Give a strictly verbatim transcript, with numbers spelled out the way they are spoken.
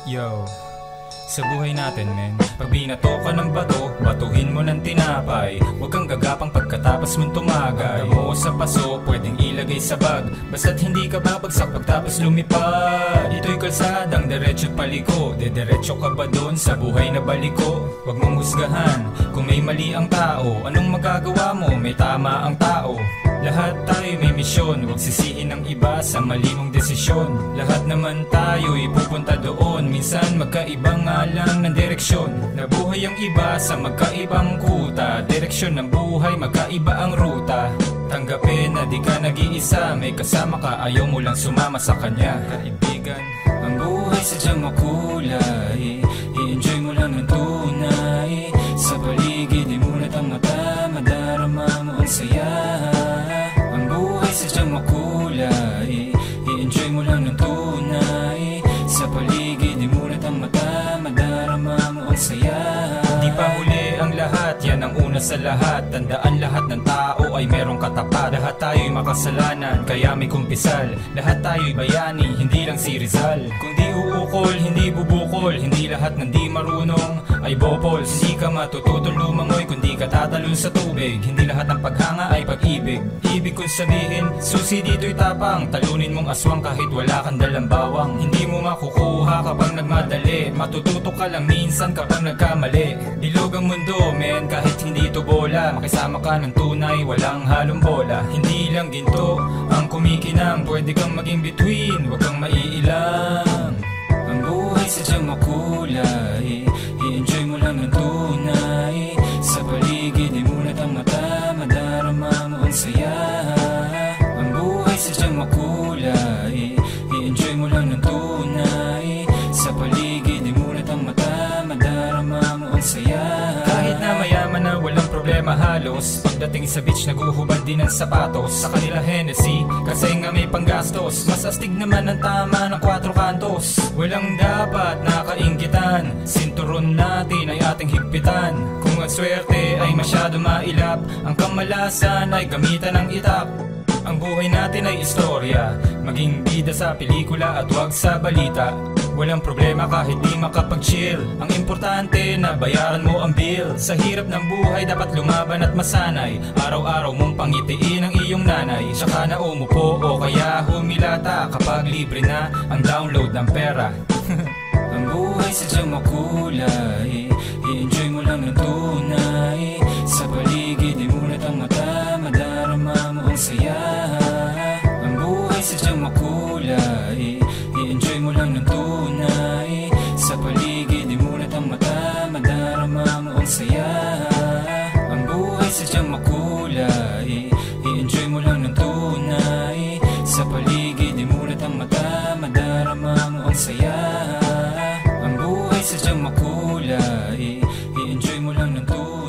Yo, sa buhay natin men, pag binato ka ng bato, batuhin mo ng tinapay. Huwag kang gagapang pagkatapos mong tumagay. Mo sa paso, pwedeng ilagay sa bag, basta't hindi ka babagsak pagtapos lumipad. Ito'y kalsadang diretso't paliko, dediretso ka ba doon sa buhay na baliko? Huwag mong husgahan kung may mali ang tao, anong magagawa mo, may tama ang tao. Lahat tayo may misyon, huwag sisihin ng iba sa mali mong desisyon. Lahat naman tayo'y pupunta doon, minsan magkaiba nga lang ng direksyon. Nabuhay ang iba sa magkaibang kuta, direksyon ng buhay magkaiba ang ruta. Tanggapin na di ka nag-iisa, may kasama ka, ayaw mo lang sumama sa kanya. Kaibigan, ang buhay sadyang makulay, i-enjoy mo lang ng tunay. Sa paligid, di mulat ang mata, madarama mo ang saya. Sadyang makulay, i-enjoy mo lang ng tunay. Sa paligid, di mulat ang mata, madarama mo ang saya. Di pa huli ang lahat, yan ang una sa lahat. Tandaan lahat ng tao ay merong katapat. Lahat tayo'y makasalanan, kaya may kumpisal. Lahat tayo'y bayani, hindi lang si Rizal. Kung di uukol, hindi bubukol. Hindi lahat ng di marunong ay bopol. Hindi ka matututong lumangoy kung di ka tatalon sa tubig. Hindi lahat ng paghanga ay pag-ibig. Ibig kong sabihin, susi dito'y tapang. Talunin mong aswang kahit wala kang dalang bawang. Hindi mo makukuha kapag nagmadali, matututo ka lang minsan kapag nagkamali. Bilog ang mundo men, kahit hindi ito bola. Makisama ka ng tunay, walang halong bola. Hindi lang ginto ang kumikinang, pwede kang maging between, huwag kang maiilang. Ang buhay sadyang makulay, i-enjoy mo lang ng tunay. Sa paligid, di mulat ang mata, madarama mo ang saya. Ang buhay sadyang makulay, i-enjoy mo lang ng tunay. Sa paligid, di mulat ang mata, madarama mo ang saya. Kahit na mayaman na walang problema halos, pagdating sa beach naguhubad din ang sapatos. Sa kanila Hennessy, kasi nga may panggastos. Mas astig naman ang tama ng kwatro kantos. Walang dapat nakainggitan, sinturon natin ay ating higpitan. Kung ang swerte ay masyado mailap, ang kamalasan ay gamitan ng itak. Ang buhay natin ay istorya, maging bida sa pelikula at wag sa balita. Walang problema kahit di makapag-chill, ang importante na bayaran mo ang bill. Sa hirap ng buhay dapat lumaban at masanay, araw-araw mong pangitiin ang iyong nanay. Saka na umupo o kaya humilata kapag libre na ang download ng pera. Ang buhay sadyang makulay, i-enjoy mo lang ng tunay. Sa paligid, di mulat ang mata, madarama mo ang saya. Ang buhay sadyang makulay, i-enjoy mo lang ng tunay. Sa paligid, di mulat ang mata, madarama mo ang saya. Ang buhay sadyang makulay, i-enjoy mo lang ng tunay. Sa paligid, di mulat ang mata, madarama mo ang saya. Ang buhay sadyang makulay, i-enjoy mo lang ng tunay.